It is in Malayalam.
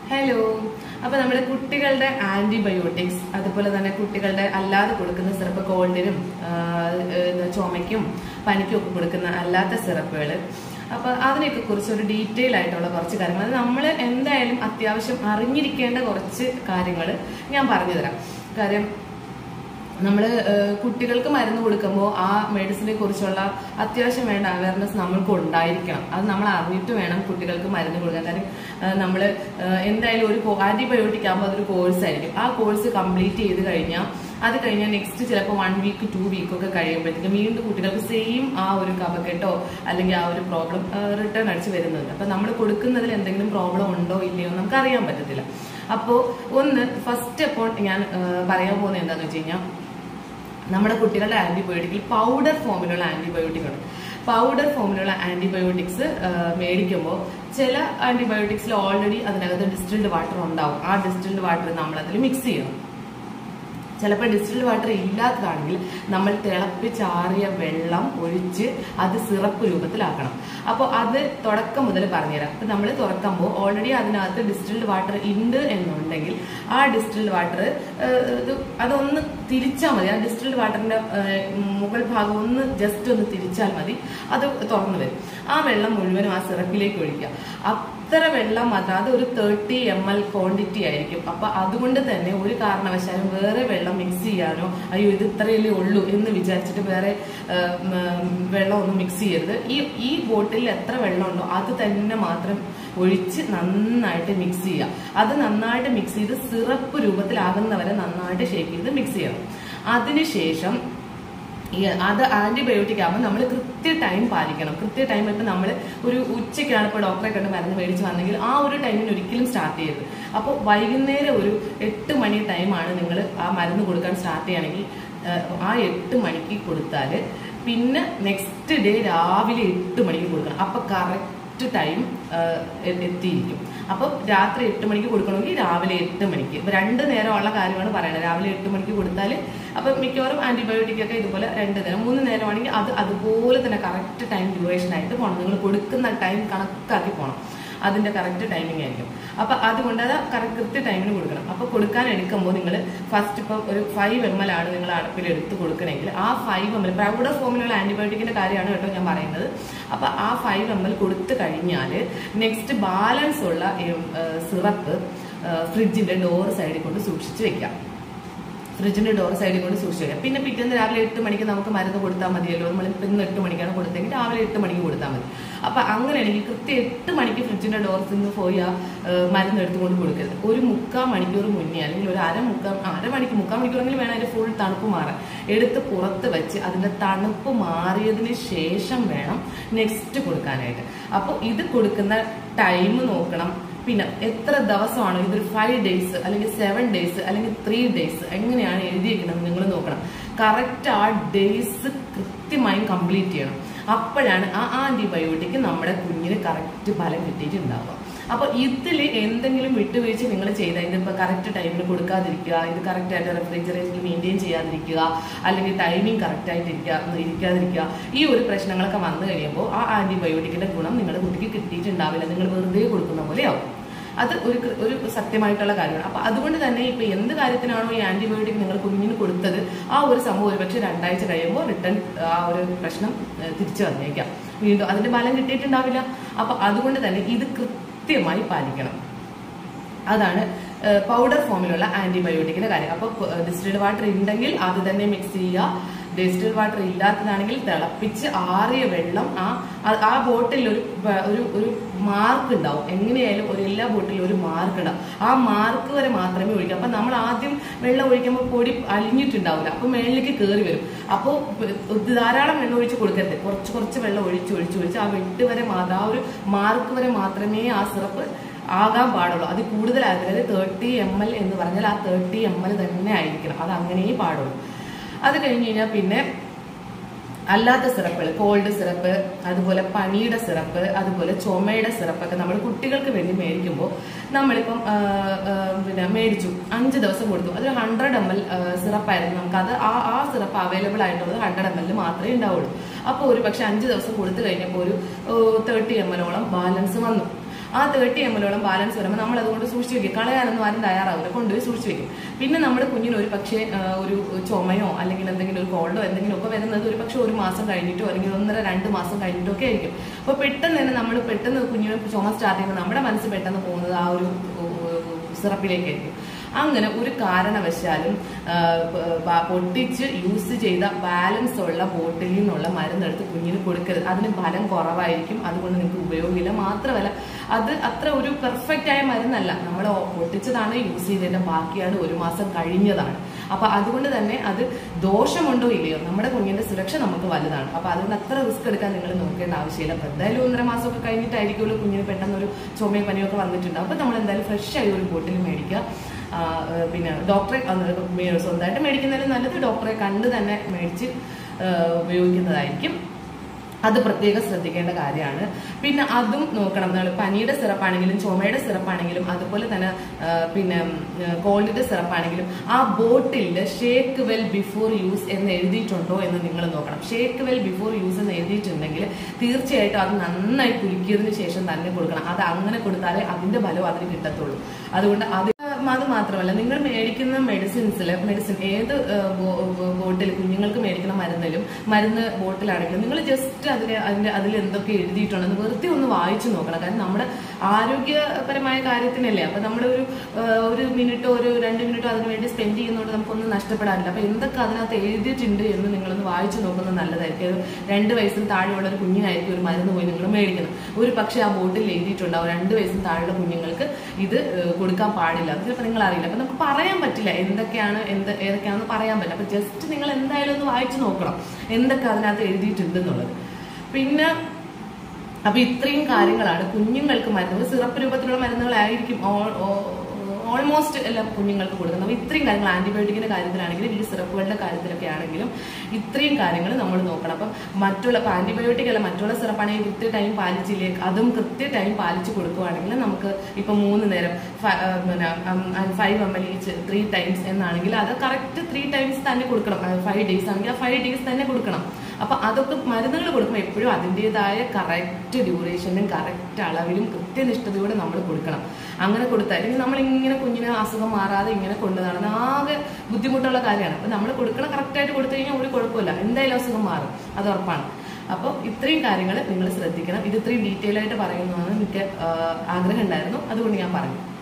ഹലോ. അപ്പോൾ നമ്മുടെ കുട്ടികളുടെ ആന്റിബയോട്ടിക്സ് അതുപോലെ തന്നെ കുട്ടികളുടെ അല്ലാതെ കൊടുക്കുന്ന സിറപ്പ് കോൾഡിനും ചുമയ്ക്കും പനിക്കും ഒക്കെ കൊടുക്കുന്ന അല്ലാത്ത സിറപ്പുകൾ, അപ്പോൾ അതിനെയൊക്കെ കുറിച്ച് ഒരു ഡീറ്റെയിൽ ആയിട്ടുള്ള കുറച്ച് കാര്യങ്ങൾ, അത് നമ്മൾ എന്തായാലും അത്യാവശ്യം അറിഞ്ഞിരിക്കേണ്ട കുറച്ച് കാര്യങ്ങൾ ഞാൻ പറഞ്ഞു തരാം. കാര്യം നമ്മൾ കുട്ടികൾക്ക് മരുന്ന് കൊടുക്കുമ്പോൾ ആ മെഡിസിനെ കുറിച്ചുള്ള അത്യാവശ്യം വേണ്ട അവയർനെസ് നമ്മൾക്ക് ഉണ്ടായിരിക്കണം. അത് നമ്മൾ അറിഞ്ഞിട്ട് വേണം കുട്ടികൾക്ക് മരുന്ന് കൊടുക്കാൻ. കാര്യം നമ്മൾ എന്തായാലും ഒരു ആന്റിബയോട്ടിക് ആകുമ്പോൾ അതൊരു കോഴ്സ് ആയിരിക്കും. ആ കോഴ്സ് കംപ്ലീറ്റ് ചെയ്ത് കഴിഞ്ഞാൽ അത് കഴിഞ്ഞാൽ നെക്സ്റ്റ് ചിലപ്പോൾ 1 വീക്ക് 2 വീക്കൊക്കെ കഴിയുമ്പോഴത്തേക്കും വീണ്ടും കുട്ടികൾക്ക് സെയിം ആ ഒരു കഫക്കെട്ടോ അല്ലെങ്കിൽ ആ ഒരു പ്രോബ്ലം റിട്ടേൺ അടിച്ച് വരുന്നുണ്ട്. അപ്പം നമ്മൾ കൊടുക്കുന്നതിൽ എന്തെങ്കിലും പ്രോബ്ലം ഉണ്ടോ ഇല്ലയോ നമുക്ക് അറിയാൻ പറ്റത്തില്ല. അപ്പോൾ ഫസ്റ്റ് അപ്പോൾ ഞാൻ പറയാൻ പോകുന്നത് എന്താണെന്ന് വെച്ച് കഴിഞ്ഞാൽ, നമ്മുടെ കുട്ടികളുടെ ആന്റിബയോട്ടിക്കിൽ പൗഡർ ഫോമിലുള്ള ആന്റിബയോട്ടിക് ഉണ്ട്. പൗഡർ ഫോമിലുള്ള ആന്റിബയോട്ടിക്സ് മേടിക്കുമ്പോൾ ചില ആന്റിബയോട്ടിക്സിൽ ഓൾറെഡി അതിനകത്ത് ഡിസ്റ്റിൽഡ് വാട്ടർ ഉണ്ടാവും. ആ ഡിസ്റ്റിൽഡ് വാട്ടർ നമ്മൾ അതിൽ മിക്സ് ചെയ്യണം. ചിലപ്പോൾ ഡിസ്റ്റിൽഡ് വാട്ടർ ഇല്ലാത്തതാണെങ്കിൽ നമ്മൾ തിളപ്പിച്ചാറിയ വെള്ളം ഒഴിച്ച് അത് സിറപ്പ് രൂപത്തിലാക്കണം. അപ്പോൾ അത് തുടക്കം മുതൽ പറഞ്ഞുതരാം. അപ്പം നമ്മൾ തുറക്കുമ്പോൾ ഓൾറെഡി അതിനകത്ത് ഡിസ്റ്റിൽഡ് വാട്ടർ ഉണ്ട് എന്നുണ്ടെങ്കിൽ ആ ഡിസ്റ്റിൽഡ് വാട്ടർ അതൊന്ന് തിരിച്ചാൽ മതി. ആ ഡിസ്റ്റിൽഡ് വാട്ടറിന്റെ മുകൾ ഭാഗം ഒന്ന് ജസ്റ്റ് ഒന്ന് തിരിച്ചാൽ മതി, അത് തുറന്നു വരും. ആ വെള്ളം മുഴുവനും ആ സിറപ്പിലേക്ക് ഒഴിക്കുക. അത്ര വെള്ളം മാത്രം, അത് ഒരു 30 ml ക്വാണ്ടിറ്റി ആയിരിക്കും. അപ്പൊ അതുകൊണ്ട് തന്നെ ഒരു കാരണവശാലും വേറെ വെള്ളം മിക്സ് ചെയ്യാനോ അയ്യോ ഇത് ഇത്രയല്ലേ ഉള്ളൂ എന്ന് വിചാരിച്ചിട്ട് വേറെ വെള്ളം ഒന്നും മിക്സ് ചെയ്യരുത്. ഈ ബോട്ടിലിൽ എത്ര വെള്ളം ഉണ്ടോ അത് തന്നെ മാത്രം ഒഴിച്ച് നന്നായിട്ട് മിക്സ് ചെയ്യുക. അത് നന്നായിട്ട് മിക്സ് ചെയ്ത് സിറപ്പ് രൂപത്തിലാകുന്നവരെ നന്നായിട്ട് ഷേക്ക് ചെയ്ത് മിക്സ് ചെയ്യണം. അതിനുശേഷം അത് ആന്റിബയോട്ടിക് ആകുമ്പോൾ നമ്മൾ കൃത്യ ടൈം പാലിക്കണം. കൃത്യ ടൈം ഇപ്പം നമ്മൾ ഒരു ഉച്ചയ്ക്കാണ് ഇപ്പോൾ ഡോക്ടറെ കണ്ട് മരുന്ന് മേടിച്ച് വന്നെങ്കിൽ ആ ഒരു ടൈമിന് ഒരിക്കലും സ്റ്റാർട്ട് ചെയ്യരുത്. അപ്പോൾ വൈകുന്നേരം ഒരു 8 മണി ടൈമാണ് നിങ്ങൾ ആ മരുന്ന് കൊടുക്കാൻ സ്റ്റാർട്ട് ചെയ്യുകയാണെങ്കിൽ ആ 8 മണിക്ക് കൊടുത്താൽ പിന്നെ നെക്സ്റ്റ് ഡേ രാവിലെ 8 മണിക്ക് കൊടുക്കണം. അപ്പോൾ കറക്റ്റ് ടൈം എത്തിയിരിക്കും. അപ്പം രാത്രി 8 മണിക്ക് കൊടുക്കണമെങ്കിൽ രാവിലെ 8 മണിക്ക്. ഇപ്പം 2 നേരമുള്ള കാര്യമാണ് പറയുന്നത്. രാവിലെ 8 മണിക്ക് കൊടുത്താൽ അപ്പം മിക്കവാറും ആന്റിബയോട്ടിക് ഒക്കെ ഇതുപോലെ 2 നേരം 3 നേരമാണെങ്കിൽ അത് അതുപോലെ തന്നെ കറക്റ്റ് ടൈം ഡ്യൂറേഷൻ ആയിട്ട് പോകണം. നിങ്ങൾ കൊടുക്കുന്ന ടൈം കണക്കാക്കി പോകണം. അതിന്റെ കറക്റ്റ് ടൈമിംഗ് ആയിരിക്കും. അപ്പൊ അതുകൊണ്ട് അത് കൃത്യ ടൈമിന് കൊടുക്കണം. അപ്പൊ കൊടുക്കാൻ എടുക്കുമ്പോൾ നിങ്ങൾ ഫസ്റ്റ് ഇപ്പോൾ ഒരു 5 ml ആണ് നിങ്ങൾ അടപ്പിൽ എടുത്ത് കൊടുക്കണമെങ്കിൽ ആ 5 ml പൗഡർ ഫോമിലുള്ള ആന്റിബയോട്ടിക്കിന്റെ കാര്യമാണ് കേട്ടോ ഞാൻ പറയുന്നത്. അപ്പൊ ആ 5 ml കൊടുത്തു കഴിഞ്ഞാൽ നെക്സ്റ്റ് ബാലൻസ് ഉള്ള സിറപ്പ് ഫ്രിഡ്ജിന്റെ ഡോർ സൈഡിൽ കൊണ്ട് സൂക്ഷിച്ച് വെക്കാം. ഫ്രിഡ്ജിന്റെ ഡോർ സൈഡിൽ കൊണ്ട് സൂക്ഷിച്ച് വെക്കാം. പിന്നെ പിറ്റേന്ന് രാവിലെ 8 മണിക്ക് നമുക്ക് മരുന്ന് കൊടുത്താൽ മതിയല്ലോ. നമ്മൾ ഇന്ന് 8 മണിക്കാണ് കൊടുത്തെങ്കിൽ രാവിലെ 8 മണിക്ക് കൊടുത്താൽ മതി. അപ്പൊ അങ്ങനെയാണെങ്കിൽ കൃത്യം 8 മണിക്ക് ഫ്രിഡ്ജിന്റെ ഡോറിൽ നിന്ന് പോയി ആ മരുന്ന് എടുത്തുകൊണ്ട് കൊടുക്കരുത്. ഒരു 3/4 മണിക്കൂർ മുന്നേ അല്ലെങ്കിൽ ഒരു അരമണിക്കൂർ 3/4 മണിക്കൂറെങ്കിലും വേണം അതിന്റെ ഫുൾ തണുപ്പ് മാറാൻ. എടുത്ത് പുറത്ത് വെച്ച് അതിന്റെ തണുപ്പ് മാറിയതിന് ശേഷം വേണം നെക്സ്റ്റ് കൊടുക്കാനായിട്ട്. അപ്പോൾ ഇത് കൊടുക്കുന്ന ടൈം നോക്കണം. പിന്നെ എത്ര ദിവസമാണോ, ഇതൊരു 5 days അല്ലെങ്കിൽ 7 days അല്ലെങ്കിൽ 3 days എങ്ങനെയാണ് എഴുതിയിരിക്കുന്നത് നിങ്ങൾ നോക്കണം. കറക്റ്റ് ആ ഡേയ്സ് കൃത്യമായും കംപ്ലീറ്റ് ചെയ്യണം. അപ്പോഴാണ് ആ ആന്റിബയോട്ടിക് നമ്മുടെ കുഞ്ഞിന് കറക്റ്റ് ഫലം കിട്ടിയിട്ടുണ്ടാവുക. അപ്പൊ ഇതിൽ എന്തെങ്കിലും വിട്ടുവീഴ്ച നിങ്ങൾ ചെയ്താൽ, ഇതിപ്പോ കറക്റ്റ് ടൈമിന് കൊടുക്കാതിരിക്കുക, ഇത് കറക്റ്റ് ആയിട്ട് റെഫ്രിജറേറ്ററിൽ മെയിൻറ്റെയിൻ ചെയ്യാതിരിക്കുക, അല്ലെങ്കിൽ ടൈമിങ് കറക്റ്റ് ആയിട്ട് ഇരിക്കാതിരിക്കുക, ഈ ഒരു പ്രശ്നങ്ങളൊക്കെ വന്നു കഴിയുമ്പോൾ ആ ആന്റിബയോട്ടിക്കിന്റെ ഗുണം നിങ്ങളുടെ കുട്ടിക്ക് കിട്ടിയിട്ടുണ്ടാവില്ല. നിങ്ങൾ വെറുതെ കൊടുക്കുന്ന പോലെയാവും. അത് ഒരു സത്യമായിട്ടുള്ള കാര്യമാണ്. അപ്പൊ അതുകൊണ്ട് തന്നെ ഇപ്പൊ എന്ത് കാര്യത്തിനാണോ ഈ ആന്റിബയോട്ടിക് നിങ്ങൾ കുഞ്ഞിന് കൊടുത്തത് ആ ഒരു സംഭവം ഒരു പക്ഷേ 2 ആഴ്ച കഴിയുമ്പോൾ റിട്ടേൺ ആ ഒരു പ്രശ്നം തിരിച്ചു വന്നേക്കാം. വീണ്ടും അതിന്റെ ഫലം കിട്ടിയിട്ടുണ്ടാവില്ല. അപ്പൊ അതുകൊണ്ട് തന്നെ ഇത് കൃത്യമായി പാലിക്കണം. അതാണ് പൗഡർ ഫോമിലുള്ള ആന്റിബയോട്ടിക്കിന്റെ കാര്യം. അപ്പൊ ഡിസ്റ്റിൽഡ് വാട്ടർ ഉണ്ടെങ്കിൽ അത് തന്നെ മിക്സ് ചെയ്യുക. ഡിസ്റ്റിൽഡ് വാട്ടർ ഇല്ലാത്തതാണെങ്കിൽ തിളപ്പിച്ച് ആറിയ വെള്ളം ആ ബോട്ടിൽ ഒരു മാർക്ക് ഉണ്ടാവും. എങ്ങനെയായാലും എല്ലാ ബോട്ടിലും ഒരു മാർക്ക് ഉണ്ടാവും. ആ മാർക്ക് വരെ മാത്രമേ ഒഴിക്കൂ. അപ്പൊ നമ്മൾ ആദ്യം വെള്ളം ഒഴിക്കുമ്പോൾ പൊടി അലിഞ്ഞിട്ടുണ്ടാവില്ല. അപ്പൊ മേളിലേക്ക് കയറി വരും. അപ്പോൾ ധാരാളം വെള്ളം ഒഴിച്ച് കൊടുക്കരുത്. കുറച്ച് വെള്ളം ഒഴിച്ച് ആ വെട്ട് വരെ ആ ഒരു മാർക്ക് വരെ മാത്രമേ ആ സിറപ്പ് ആകാൻ പാടുള്ളൂ. അത് കൂടുതലായത് 30 ml എന്ന് പറഞ്ഞാൽ ആ 30 ml തന്നെ ആയിരിക്കണം. അത് അങ്ങനെയേ പാടുള്ളൂ. അത് കഴിഞ്ഞ് കഴിഞ്ഞാൽ പിന്നെ അല്ലാത്ത സിറപ്പുകൾ, കോൾഡ് സിറപ്പ്, അതുപോലെ പനിയുടെ സിറപ്പ്, അതുപോലെ ചുമയുടെ സിറപ്പൊക്കെ നമ്മൾ കുട്ടികൾക്ക് വേണ്ടി മേടിക്കുമ്പോൾ നമ്മളിപ്പം പിന്നെ മേടിച്ചു 5 ദിവസം കൊടുത്തു. അത് 100 ml സിറപ്പായിരുന്നു. നമുക്കത് ആ സിറപ്പ് അവൈലബിൾ ആയിട്ടുള്ളത് 100 ml മാത്രമേ ഉണ്ടാവുള്ളൂ. അപ്പോൾ ഒരു പക്ഷെ 5 ദിവസം കൊടുത്തു കഴിഞ്ഞപ്പോൾ ഒരു 30 ml ബാലൻസ് വന്നു. ആ 30 ml ബാലൻസ് വരുമ്പോൾ നമ്മൾ അതുകൊണ്ട് സൂക്ഷിച്ച് വെക്കും. കളയാനൊന്നും ആരും തയ്യാറാവില്ല, കൊണ്ടുപോയി സൂക്ഷിച്ച് വെക്കും. പിന്നെ നമ്മുടെ കുഞ്ഞിന് ഒരു പക്ഷേ ഒരു ചുമയോ അല്ലെങ്കിൽ എന്തെങ്കിലും ഒരു കോൾഡോ എന്തെങ്കിലും ഒക്കെ വരുന്നത് ഒരു പക്ഷേ 1 മാസം കഴിഞ്ഞിട്ടോ അല്ലെങ്കിൽ 1.5-2 മാസം കഴിഞ്ഞിട്ടോ ഒക്കെ ആയിരിക്കും. അപ്പോൾ പെട്ടെന്ന് തന്നെ നമ്മൾ പെട്ടെന്ന് കുഞ്ഞിന് ചുമ സ്റ്റാർട്ട് ചെയ്യുമ്പോൾ നമ്മുടെ മനസ്സ് പെട്ടെന്ന് പോകുന്നത് ആ ഒരു സിറപ്പിലേക്കായിരിക്കും. അങ്ങനെ ഒരു കാരണവശാലും പൊട്ടിച്ച് യൂസ് ചെയ്ത ബാലൻസ് ഉള്ള ബോട്ടിലിൽ നിന്നുള്ള മരുന്നെടുത്ത് കുഞ്ഞിന് കൊടുക്കരുത്. അതിന് ഫലം കുറവായിരിക്കും, അതുകൊണ്ട് നിങ്ങൾക്ക് ഉപയോഗമില്ല. മാത്രമല്ല അത് അത്ര ഒരു പെർഫെക്റ്റ് ആയ മരുന്നല്ല. നമ്മൾ പൊട്ടിച്ചതാണ് യൂസ് ചെയ്തതിന്റെ ബാക്കിയാണ് 1 മാസം കഴിഞ്ഞതാണ്. അപ്പൊ അതുകൊണ്ട് തന്നെ അത് ദോഷമുണ്ടോ ഇല്ലയോ, നമ്മുടെ കുഞ്ഞിന്റെ സുരക്ഷ നമുക്ക് വലുതാണ്. അപ്പൊ അതുകൊണ്ട് അത്ര റിസ്ക് എടുക്കാൻ നിങ്ങൾ നോക്കേണ്ട ആവശ്യമില്ല. അപ്പൊ എന്തായാലും 1.5 മാസമൊക്കെ കഴിഞ്ഞിട്ടായിരിക്കുമല്ലോ കുഞ്ഞിന് പെട്ടെന്ന് ഒരു ചുമയോ പനിയോ ഒക്കെ വന്നിട്ടുണ്ട്. അപ്പൊ നമ്മൾ എന്തായാലും ഫ്രഷ് ആയി ഒരു ബോട്ടിൽ മേടിക്കുക. പിന്നെ ഡോക്ടറെ സ്വന്തമായിട്ട് മേടിക്കുന്നതിലും നല്ലത് ഡോക്ടറെ കണ്ട് തന്നെ മേടിച്ച് ഉപയോഗിക്കുന്നതായിരിക്കും. അത് പ്രത്യേകം ശ്രദ്ധിക്കേണ്ട കാര്യമാണ്. പിന്നെ അതും നോക്കണം. നമ്മൾ പനിയുടെ സിറപ്പാണെങ്കിലും ചുമയുടെ സിറപ്പാണെങ്കിലും അതുപോലെ തന്നെ പിന്നെ കോൾഡിന്റെ സിറപ്പാണെങ്കിലും ആ ബോട്ടിലിൽ ഷേക്ക് വെൽ ബിഫോർ യൂസ് എന്ന് എഴുതിയിട്ടുണ്ടോ എന്ന് നിങ്ങൾ നോക്കണം. ഷേക്ക് വെൽ ബിഫോർ യൂസ് എന്ന് എഴുതിയിട്ടുണ്ടെങ്കിൽ തീർച്ചയായിട്ടും അത് നന്നായി കുലുക്കിയതിനു ശേഷം തന്നെ കൊടുക്കണം. അത് അങ്ങനെ കൊടുത്താലേ അതിന്റെ ഫലം അതിന് കിട്ടത്തുള്ളൂ. അതുകൊണ്ട് അത് മാത്രമല്ല, നിങ്ങൾ മേടിക്കുന്ന മെഡിസിൻ ഏത് ബോട്ടിൽ കുഞ്ഞുങ്ങൾക്ക് മേടിക്കുന്ന മരുന്ന് ബോട്ടിലാണെങ്കിലും നിങ്ങൾ ജസ്റ്റ് അതിൽ എന്തൊക്കെ എഴുതിയിട്ടുണ്ടെന്ന് വെറുതെ ഒന്ന് വായിച്ചു നോക്കണം. കാരണം നമ്മുടെ ആരോഗ്യപരമായ കാര്യത്തിനല്ലേ. അപ്പൊ നമ്മൾ ഒരു മിനിറ്റോ ഒരു 2 മിനിറ്റോ അതിന് വേണ്ടി സ്പെൻഡ് ചെയ്യുന്നതുകൊണ്ട് നമുക്കൊന്നും നഷ്ടപ്പെടാനില്ല. അപ്പൊ എന്തൊക്കെ അതിനകത്ത് എഴുതിയിട്ടുണ്ട് എന്ന് നിങ്ങളൊന്ന് വായിച്ചു നോക്കുന്നത് നല്ലതായിരിക്കും. 2 വയസ്സിന് താഴെയുള്ള ഒരു കുഞ്ഞിനായിരിക്കും ഒരു മരുന്ന് പോയി നിങ്ങൾ മേടിക്കുന്നത്. ഒരു പക്ഷേ ആ ബോട്ടിൽ എഴുതിയിട്ടുണ്ടാവും 2 വയസ്സിന് താഴെയുള്ള കുഞ്ഞുങ്ങൾക്ക് ഇത് കൊടുക്കാൻ പാടില്ല. അത് ചിലപ്പോൾ നിങ്ങൾ അറിയില്ല. അപ്പൊ നമുക്ക് പറയാൻ പറ്റില്ല ഏതൊക്കെയാണെന്ന് പറയാൻ പറ്റില്ല. അപ്പൊ ജസ്റ്റ് നിങ്ങൾ എന്തായാലും ഒന്ന് വായിച്ചു നോക്കണം എന്തൊക്കെ അതിനകത്ത് എഴുതിയിട്ടുണ്ട് എന്നുള്ളത്. പിന്നെ അപ്പൊ ഇത്രയും കാര്യങ്ങളാണ് കുഞ്ഞുങ്ങൾക്ക് മരുന്നുകൾ. സിറപ്പ് രൂപത്തിലുള്ള മരുന്നുകളായിരിക്കും ഓൾമോസ്റ്റ് എല്ലാം കുഞ്ഞുങ്ങൾക്ക് കൊടുക്കുന്നത്. അപ്പോൾ ഇത്രയും കാര്യങ്ങൾ ആന്റിബയോട്ടിക്കിന്റെ കാര്യത്തിലാണെങ്കിലും ഈ സിറപ്പുകളുടെ കാര്യത്തിലൊക്കെ ആണെങ്കിലും ഇത്രയും കാര്യങ്ങൾ നമ്മൾ നോക്കണം. അപ്പം മറ്റുള്ള ആന്റിബയോട്ടിക് അല്ല മറ്റുള്ള സിറപ്പാണെങ്കിൽ കൃത്യ ടൈം പാലിച്ചില്ലേ, അതും കൃത്യ ടൈം പാലിച്ച് കൊടുക്കുകയാണെങ്കിൽ നമുക്ക് ഇപ്പൊ 3 നേരം 5 ml each 3 times എന്നാണെങ്കിൽ അത് കറക്റ്റ് 3 times തന്നെ കൊടുക്കണം. 5 days ആണെങ്കിൽ ആ 5 days തന്നെ കൊടുക്കണം. അപ്പൊ അതൊക്കെ മരുന്നുകൾ കൊടുക്കുമ്പോൾ എപ്പോഴും അതിൻ്റെതായ കറക്റ്റ് ഡ്യൂറേഷനും കറക്റ്റ് അളവിലും കൃത്യനിഷ്ഠതയോടെ നമ്മൾ കൊടുക്കണം. അങ്ങനെ കൊടുത്താൽ നമ്മൾ ഇങ്ങനെ കുഞ്ഞിന് അസുഖം മാറാതെ ഇങ്ങനെ കൊണ്ടുനടന്ന് ആകെ ബുദ്ധിമുട്ടുള്ള കാര്യമാണ്. അപ്പൊ നമ്മൾ കൊടുക്കണം കറക്റ്റായിട്ട് കൊടുത്തു കഴിഞ്ഞാൽ ഒരു കുഴപ്പമില്ല, എന്തായാലും അസുഖം മാറും, അത് ഉറപ്പാണ്. അപ്പോൾ ഇത്രയും കാര്യങ്ങൾ നിങ്ങൾ ശ്രദ്ധിക്കണം. ഇത് ഇത്രയും ഡീറ്റെയിൽ ആയിട്ട് പറയുന്നതാണ് എനിക്ക് ആഗ്രഹം ഉണ്ടായിരുന്നു, അതുകൊണ്ട് ഞാൻ പറഞ്ഞു.